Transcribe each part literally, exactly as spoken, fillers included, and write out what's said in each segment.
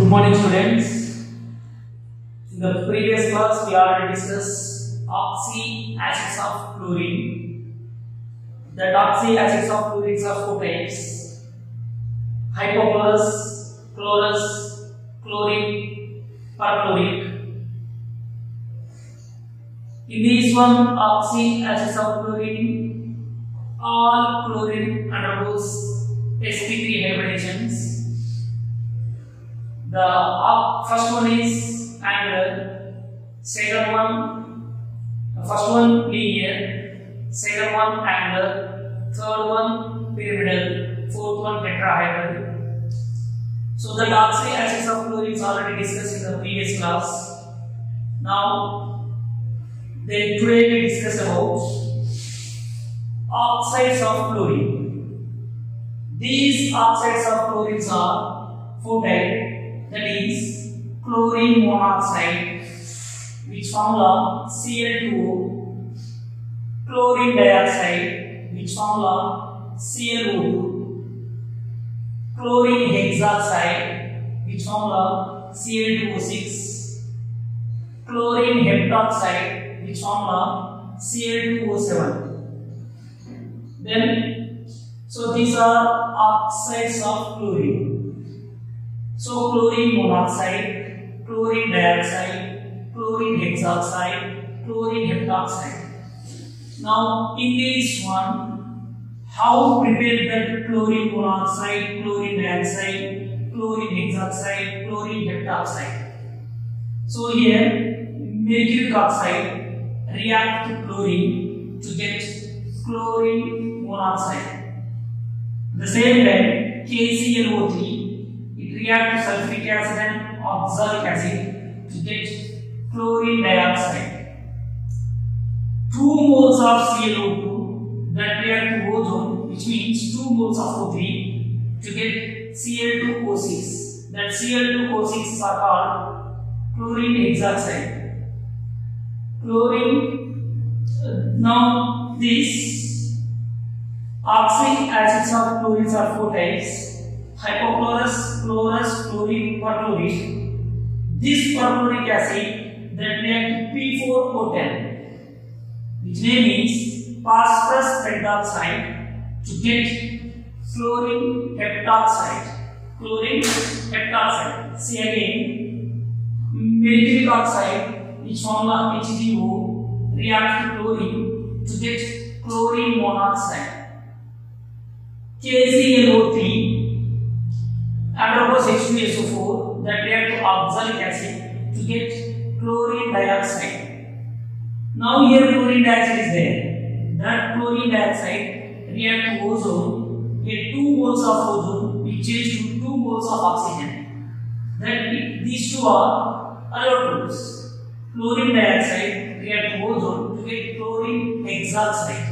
Good morning, students. In the previous class, we already discussed oxy acids of chlorine. The oxy acids of chlorine are four types: hypochlorous, chlorous, chloric, perchloric. In this one, oxy acids of chlorine, all chlorine undergoes s p three hybridations. The uh, first one is angular, second one, first one linear, second one angular, third one pyramidal, fourth one tetrahedral. So the oxy acids of chlorine is already discussed in the previous class. Now, then today we discuss about oxides of chlorine. These oxides of chlorine are four types. That is chlorine monoxide, which formula C L two O, chlorine dioxide, which formula C L O two, chlorine hexoxide, which formula C L two O six, chlorine heptoxide, which formula C L two O seven. Then, so these are oxides of chlorine. So chlorine monoxide, chlorine dioxide, chlorine hexoxide, chlorine heptoxide. Now in this one, how prepare that chlorine monoxide, chlorine dioxide, chlorine hexoxide, chlorine heptoxide? So here mercuric oxide react to chlorine to get chlorine monoxide. The same time K C l O three react to sulfuric acid and oxalic acid to get chlorine dioxide. Two moles of C l O two that react to ozone, which means two moles of O three to get C l two O six. That C l two O six are called chlorine hexoxide. Chlorine. Uh, now this oxy acids of chlorine are four types: hypochlorous, chlorous, chloric, perchloric. This perchloric acid that react to P four O ten, which name is phosphorus pentoxide, to get chlorine heptoxide. Chlorine heptoxide. See again, mercuric oxide, which formula H G O, react to chlorine to get chlorine monoxide. K C l O three undergoes H two S O four that react to oxalic acid to get chlorine dioxide. Now here chlorine dioxide is there. That chlorine dioxide react to ozone, get two moles of ozone, which change to two moles of oxygen. That it, these two are allotropes. Chlorine dioxide react to ozone to get chlorine hexoxide.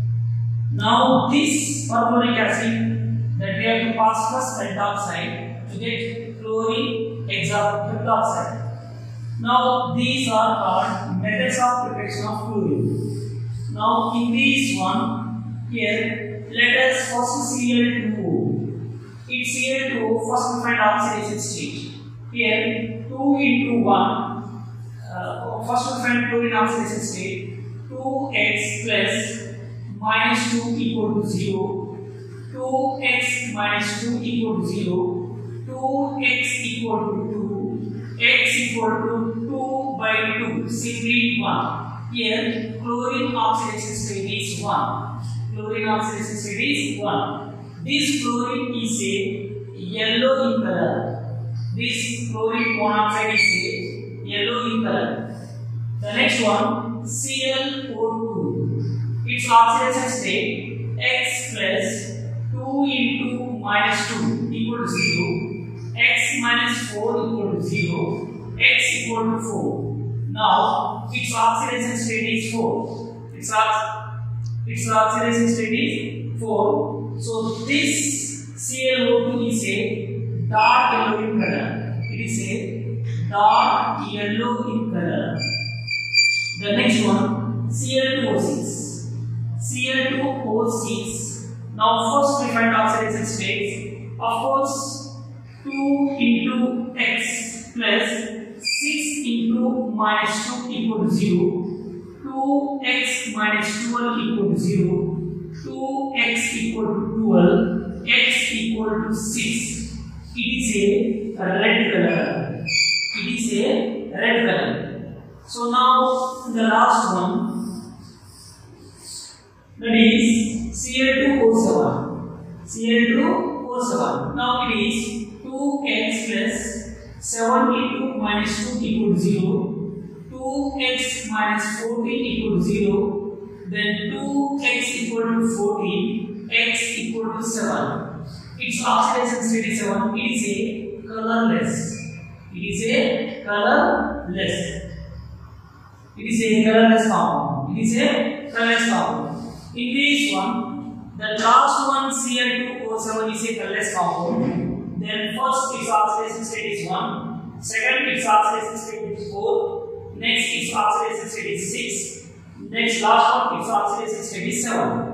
Now this perchloric acid that react to phosphorus pentoxide to get chlorine heptoxide. Now these are called methods of preparation of chlorine. Now in this one, here let us first C l two O. In C l two O, first we find oxidation state. Here two into one, uh, first we find chlorine oxidation state. two x plus minus two equal to zero. two x minus two equal to zero, two x equal to two, x equal to two by two, simply one. Here, chlorine oxidation state is one. Chlorine oxidation state is one. This chlorine is a yellow in color. This chlorine monoxide is a yellow in color. The next one, C l O two. Its oxidation state x plus two into minus two equal to zero, x minus four equal to zero, x equal to four. Now its oxidation state is four. Its, its oxidation state is four. So this C l O two is a dark yellow in color. It is a dark yellow in color. The next one, C l two O six. C l two O six. Now first we find oxidation states. Of course, two into x So now the last one, that is C L two O seven. C L two O seven. Now it is two x plus seven into minus two equal to zero. two x minus fourteen equal to zero. Then two x equal to fourteen. X equal to seven. Its oxidation state is seven. It is a colorless. It is a colorless. It is a colorless compound. It is a colorless compound. In this one, the last one C L two O seven is a colorless compound. Then first its oxidation state is one. Second its oxidation state is four. Next its oxidation state is six. Next last one its oxidation state is seven.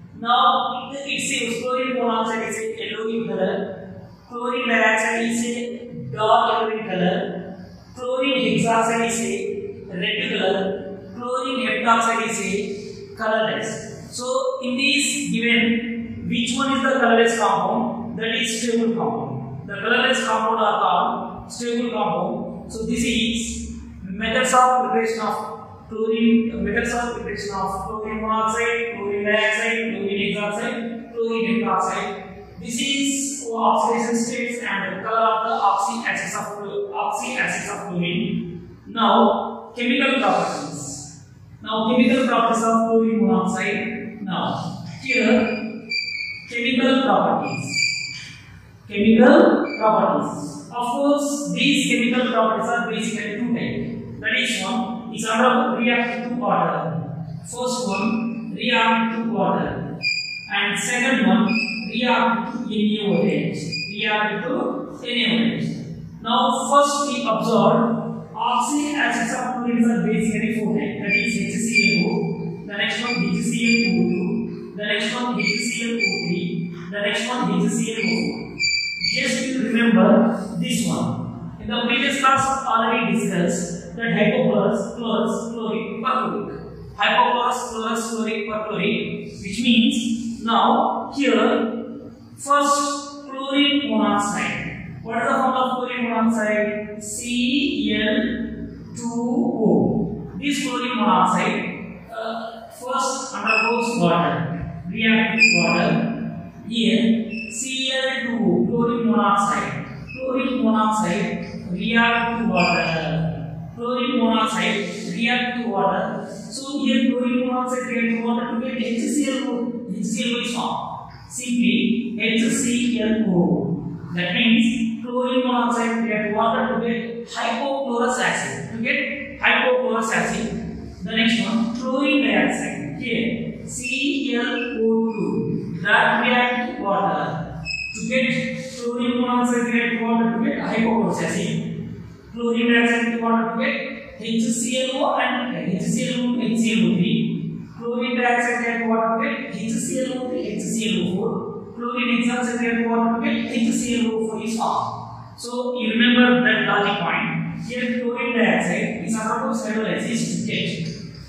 Now it says chlorine monoxide is a yellow in color. Chlorine dioxide is a dark yellow in color. Chlorine hexoxide is a red color. Chlorine heptoxide is a colorless. So in this given, which one is the colorless compound? That is stable compound. The colorless compound are called stable compound. So this is methods of preparation of chlorine, methods of preparation of chlorine monoxide, chlorine dioxide, chlorine hexoxide, chlorine heptoxide. This is oxidation states and the color of the oxy acids of oxy acids of chlorine. Now chemical properties. Now chemical properties of chlorine monoxide. Now here chemical properties. Chemical properties. Of course, these chemical properties are basically two types. That is one is under react to water. First one react to water, and second one react to any voltage. React to any voltage. Now first we observe oxy acids of chlorine are basically four types. That is HClO. The next one HClO two. The next one HClO three. The next one HClO four. Just you remember this one. In the previous class already discussed that hypochlorous, chlorous, chloric, perchloric. Hypochlorous, chlorous, chloric, perchloric, which means now here first chlorine monoxide. What is the form of chlorine monoxide? C L two O. This chlorine monoxide uh, first undergoes water, react with water. Here C L two O, chlorine monoxide. Chlorine monoxide react to water. Chlorine monoxide react to water. So here chlorine monoxide react to water to get HClO. HClO is formed. Simply HClO. That means chlorine monoxide react to water to get hypochlorous acid. To get hypochlorous acid. The next one chlorine dioxide. Here C L O two that react to water. To get chlorine monoxide react to water to get hypochlorous acid. Chlorine dioxide to water to get HClO and HClO H C l O three. Chlorine dioxide react to water to get HClO three, H C l O four. Chlorine hexoxide react to water to get HClO four is formed. So you remember that logic point. Here chlorine dioxide is undergoes hydrolysis to get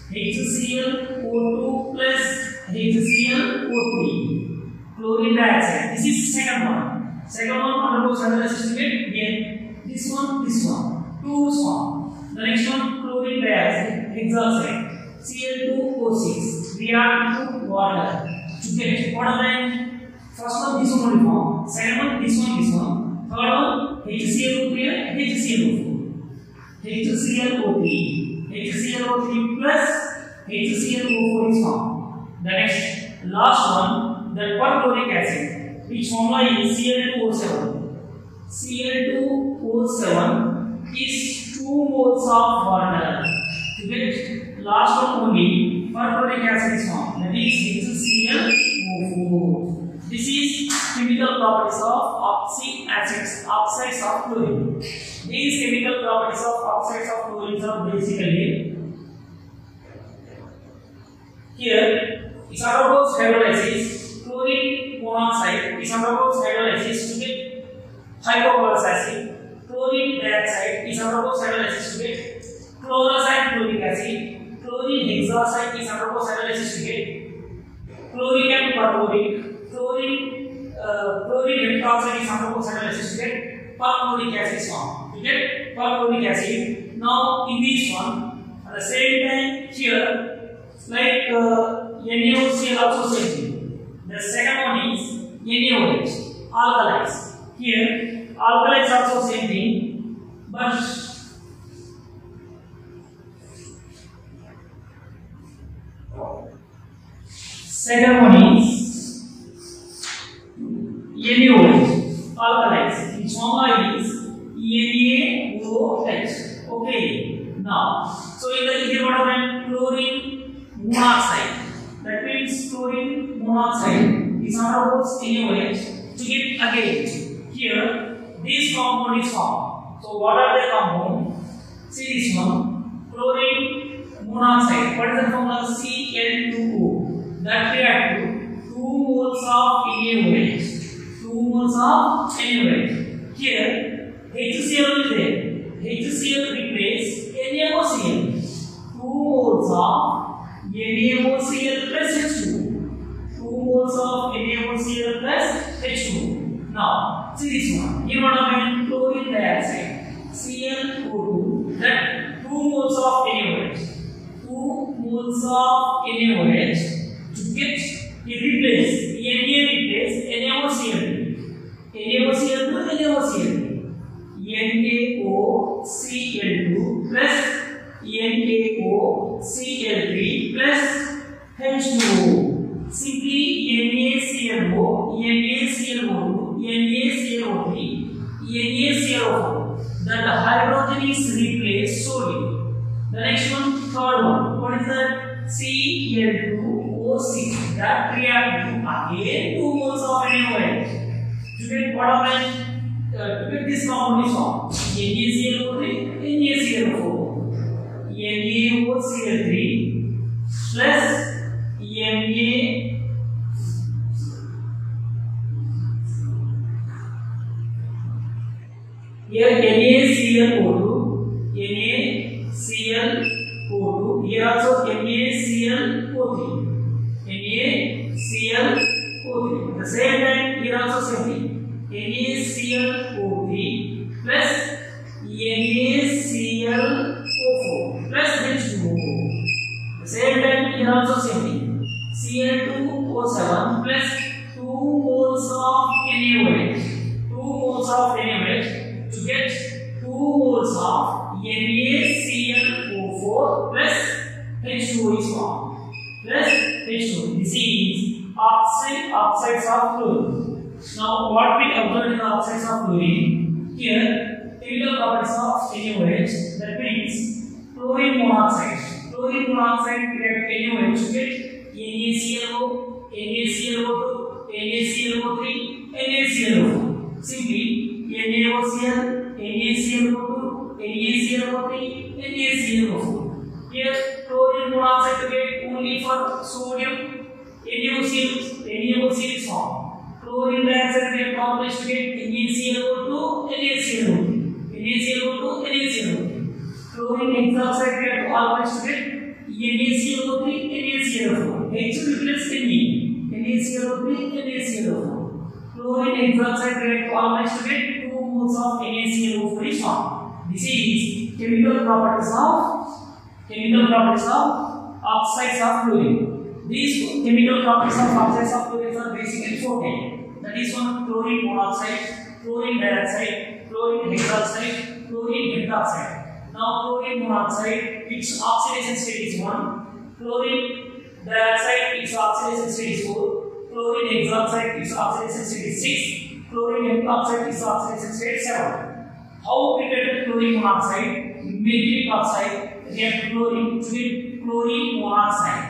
HClO two plus HClO three. Chlorine dioxide. This is second one. Second one undergoes hydrolysis to get here this one, this one, two is formed. The next one chlorine dioxide, hexoxide, C L two O six react to water to get what are they? First one this one will form. Second one this one, this one. Third one HClO three and HClO four. HClO three, HClO three plus HClO four is formed. The next last one. The perchloric acid, which formula is C L two O seven. C L two O seven is two moles of water. To get last one only, perchloric acid is formed. That is HClO four. This is chemical properties of oxy acids, oxides of chlorine. These chemical properties of oxides of chlorine are basically here. It's undergoes hydrolysis. Chlorine monoxide is undergoes hydrolysis to get hypochlorous acid. Chlorine dioxide is undergoes hydrolysis to get chlorous and chloric acid. Chlorine hexoxide is undergoes hydrolysis to get chloric and perchloric. Chlorine uh, chlorine heptoxide is undergoes hydrolysis to get perchloric acid formed. To get perchloric acid. Now in this one At the same time here, like uh, NaOCl also same thing. The second one is NaOH, alkalides. Here alkalides also same thing, but second one is NaOH, alkalides. Its formula is NaOH. Okay. Now, so in the here what happened? Chlorine monoxide. That means chlorine monoxide is not about NaOH. To get again here, this compound is formed. So what are the compound? See this one, chlorine monoxide. What is the formula? C L two O. That react to two moles of NaOH. two moles of NaOH. Here HCl is there. HCl replace NaOCl. two moles of NaOCl plus H two. two moles of NaOCl plus H two. Now, see this one. Here what happened? Chlorine dioxide. C L O two. That two moles of NaOH. two moles of NaOH. To get it replace Na replace NaOCl. NaOCl to NaOCl. NaOCl two plus NaOCl three plus H two O. Simply NaClO, NaClO two, NaClO three, NaClO four. That the hydrogen is replaced sodium. The next one, third one. What is that? C L two O six. That react to again two moles of NaOH. To get what happened? Uh, to get this compound is formed. NaClO three, NaClO four. NaOCl three plus Na here NaClO two, NaClO two, here also NaClO three, NaClO three. At the same time, here also same thing, NaClO three plus NaClO four plus H two O. The same time, here also same thing, C L two O seven plus two moles of NaOH, two moles of NaOH. To get two moles of NaClO four plus H two O is formed. Plus H two O. This is oxide oxides of chlorine. Now what we observed in the oxides of chlorine? Here chemical properties of NaOH. That means chlorine monoxide. Chlorine monoxide react NaOH to get NaClO, NaClO two, NaClO three, NaClO four. Simply NaOCl, NaClO two, NaClO three, NaClO four. Here chlorine monoxide to get only for sodium, NaOCl, NaOCl is formed. Chlorine dioxide to get complex to get NaClO two, NaClO three, NaClO two, NaClO three. Chlorine hexoxide to get complex to get NaClO three, NaClO four. H replaces Na, NaClO three, NaClO four. Chlorine hexoxide react to complex to get two moles of NaClO four is formed. This is chemical properties of chemical properties of oxides of chlorine. These chemical properties of oxides of chlorine are basically four types. That is one, chlorine monoxide, chlorine dioxide, chlorine hexoxide, chlorine heptoxide. Now chlorine monoxide, its oxidation state is one. Chlorine dioxide, its oxidation state is four. Chlorine hexoxide, its oxidation state is six. Chlorine heptoxide, its oxidation state is seven. How we get the chlorine monoxide? Metallic oxide react chlorine to get chlorine monoxide.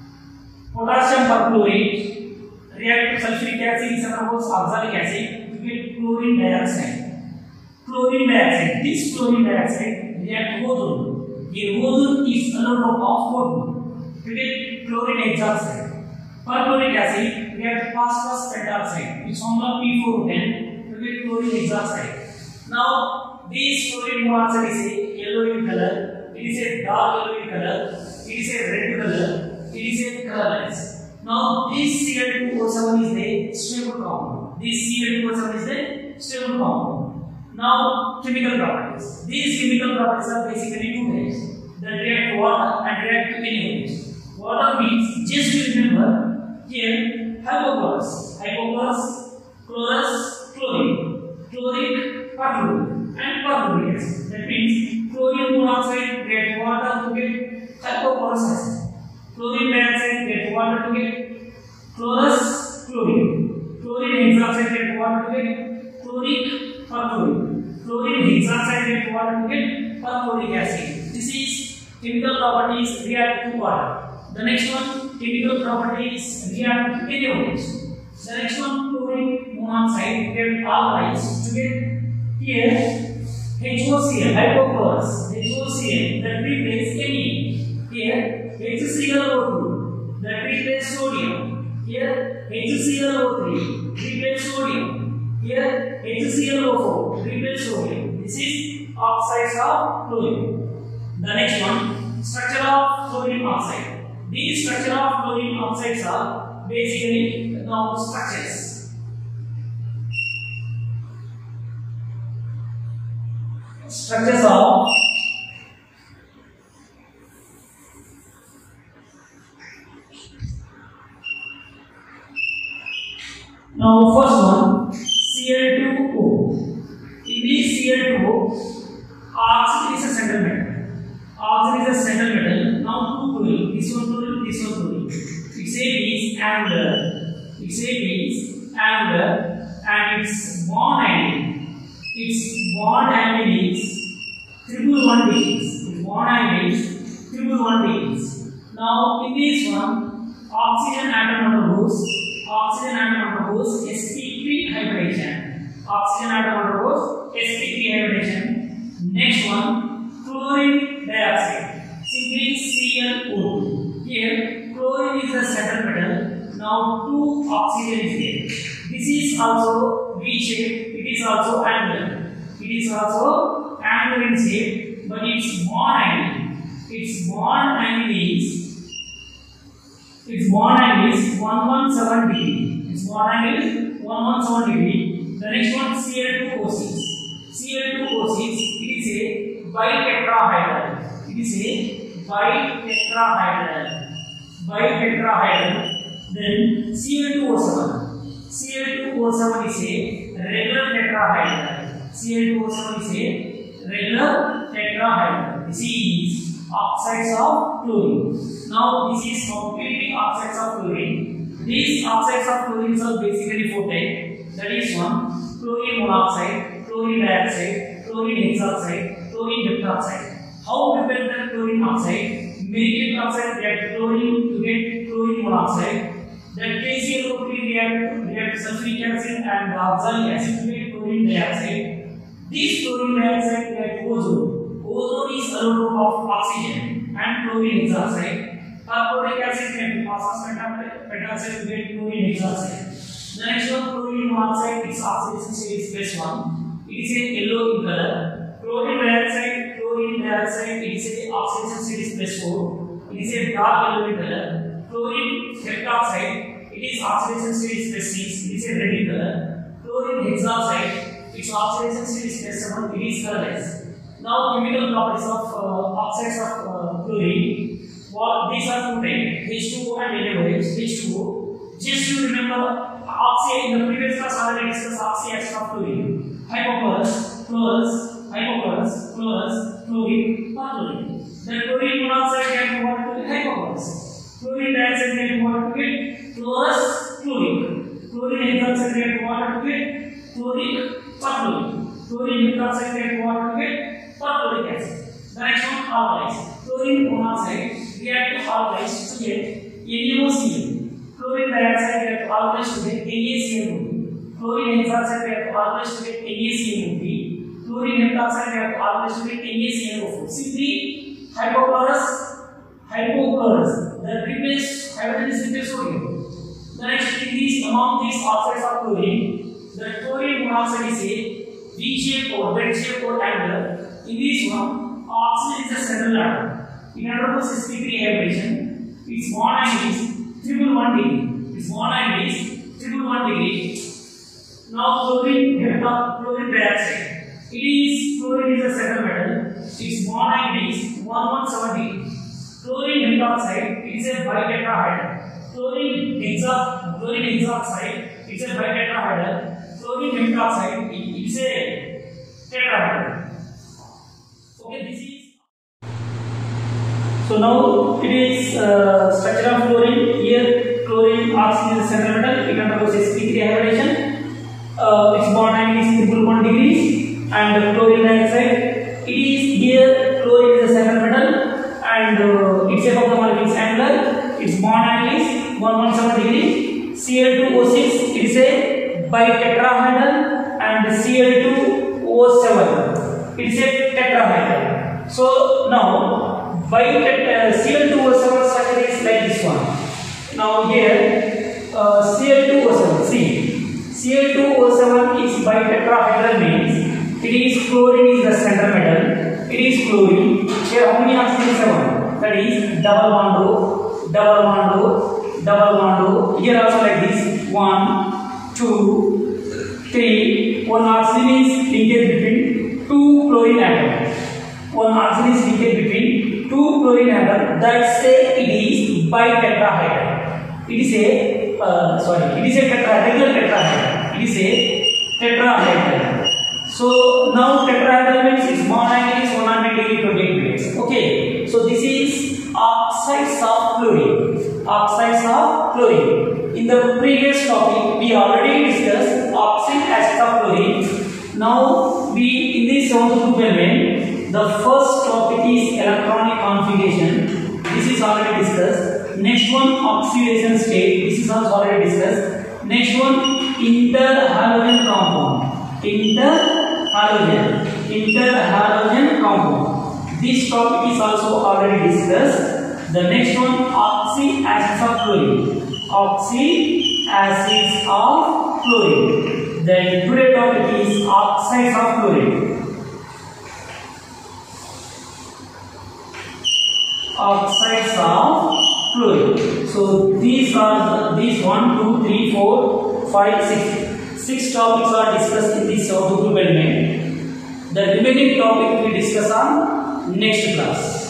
Potassium perchlorate react to sulfuric acid is another oxalic acid to get chlorine dioxide. Chlorine dioxide, this chlorine dioxide react ozone. The ozone is another of ozone to get chlorine hexoxide. Perchloric acid react phosphorus pentoxide, which formula P four ten to get chlorine hexoxide. Now this chlorine monoxide is a yellow in color, it is a dark yellow in color, it is a red color, it is a colorless. Now this C L two O seven is the stable compound. This C L two O seven is the stable compound. Now chemical properties. These chemical properties are basically two types. that react to water and react to any base. Water means, just remember here, hypochlorous, hypochlorous, chlorous, chlorine, chloric, perchloric, and perchloric acid. That means chlorine monoxide get water to get hypochlorous acid. Chlorine dioxide get water to get chlorous, chlorine. Chlorine hexoxide get water to get chloric, perchloric. Chlorine hexoxide get water to get perchloric acid. This is chemical properties react to water. The next one, chemical properties react to any of this. The next one, chlorine monoxide get alkalis to get here H O C l, hypochlorous, H O C l that replace any. Here H C l O two that replace sodium. Here H C l O three replace sodium. Here H C l O four replace sodium. This is oxides of chlorine. The next one, structure of chlorine oxide. These structure of chlorine oxides are basically known structures. Structures of now first one, C l two O. In this C l two O, oxygen is a central metal. Oxygen is a central metal. Now two chlorine, this one chlorine, this one chlorine. We say is angular. We say is angular, and its bond angle. Its bond angle is triple one degrees. Its bond angle is triple one degrees. Now in this one, oxygen atom undergoes oxygen atom undergoes s p three hybridization. Oxygen atom undergoes s p three hybridization. Next one, chlorine dioxide. Simply C l O two. Here, chlorine is the central metal. Now two oxygen is there. This is also V-shaped. It is also angular. It is also angular in shape, but its bond angle, its bond angle is its bond angle is one hundred seventeen degree. Its bond angle is one hundred seventeen degree. The next one, C l two O six. C l two O six. It is a bitetrahydral. It is a bitetrahydral. Bitetrahydral. Then C l two O seven. C l two O seven is a regular tetrahydral. C l two O seven is a regular tetrahydral. This is oxides of chlorine. Now this is completely oxides of chlorine. These oxides of chlorine are basically four types. That is one, chlorine monoxide, chlorine dioxide, chlorine hexoxide, chlorine heptoxide. How to prepare the chlorine oxide? Mercury oxide react chlorine to get chlorine monoxide. Then K C l O three react react sulfuric acid and oxalic acid to get chlorine dioxide. This chlorine dioxide react ozone. Ozone is allotrope of oxygen and chlorine hexoxide. Perchloric acid react phosphorus pentaoxide to get chlorine hexoxide. The next one, chlorine monoxide, its oxidation state is plus one. It is a yellow in color. Chlorine dioxide, chlorine dioxide, it is a oxidation state is plus four. It is a dark yellow in color. Chlorine heptoxide, it is oxidation state is plus six. It is a red in color. Chlorine hexoxide, its oxidation state is plus seven. It is colorless. Now chemical properties of uh, oxides of uh, chlorine. Well, these are two types, H two O and N A O H. H two O. Just to remember, oxy in the previous class already discussed oxy acid of chlorine. Hypochlorous, chlorous, hypochlorous, chlorous, chlorine, perchlorine. Then chlorine monoxide get water to get hypochlorous. Chlorine dioxide get water to get chlorous, chlorine. Chlorine hexoxide get water to get chloric, perchlorine. Chlorine hexoxide get water to get perchloric acid. The next one, alkalis. Chlorine monoxide react to alkalis to get N A O C l. Chlorine dioxide react to alkalis to get N A C l O three. Chlorine hexoxide react to alkalis to get N A C l O three. Chlorine heptoxide react to alkalis to get N A C l O four. Simply hypochlorous, hypochlorous that replace hydrogen is replace sodium. The next in these among these oxides of chlorine, the chlorine monoxide is a V-shaped or bed-shaped or angular. In this one, oxygen is a central atom. In undergoes s p three hybridization, its bond angle is triple one degree. Its bond angle is triple one degree. Now chlorine heptoxide, chlorine dioxide. It is chlorine is a central metal. Its bond angle is one hundred seventeen hexoxide, it is a bitetrahedral. Chlorine hexo chlorine hexoxide, it is a bitetrahedral. Chlorine pentoxide, it is a tetrahedral. Okay, this is. So now it is uh, structure of chlorine. Here chlorine oxygen is the central metal. It undergoes sp3 hybridization. Uh, its bond angle is triple one degrees, and chlorine dioxide. It is here chlorine is the central metal, and uh, its shape of the molecule is angular. Its bond angle is one hundred seventeen degrees. C l two O six, it is a bitetrahedral, and C l two O seven, it is a tetrahedral. So now by uh, C l two O seven structure is like this one. Now here uh, C l two O seven, see, C l two O seven is bitetrahedral, means it is chlorine is the central metal. It is chlorine. Here how many oxygen? Seven. That is double bond O, double bond O, double bond O. Here also like this. One, two, three. One oxygen is linked between two chlorine atoms. One oxygen is linked between two chlorine atoms. That say it is bitetrahedral. It is a uh, sorry. It is a tetra regular tetrahedral. It is a tetrahedral. So now tetrahedral means its bond angle is one hundred degree twenty-eight minutes. Okay. So this is oxides of chlorine. Oxides of chlorine. In the previous topic, we already discussed oxide acids of chlorine. Now we in this seventh group element, the first topic is electronic configuration. This is already discussed. Next one, oxidation state. This is also already discussed. Next one, interhalogen compound. Interhalogen. Interhalogen compound. This topic is also already discussed. The next one, oxy acids of chlorine. Oxy acids of chlorine. Then today topic is oxides of chlorine. Oxides of chlorine. So these are the, these one, two, three, four, five, six. Six topics are discussed in this group element. The remaining topic we discuss on next class.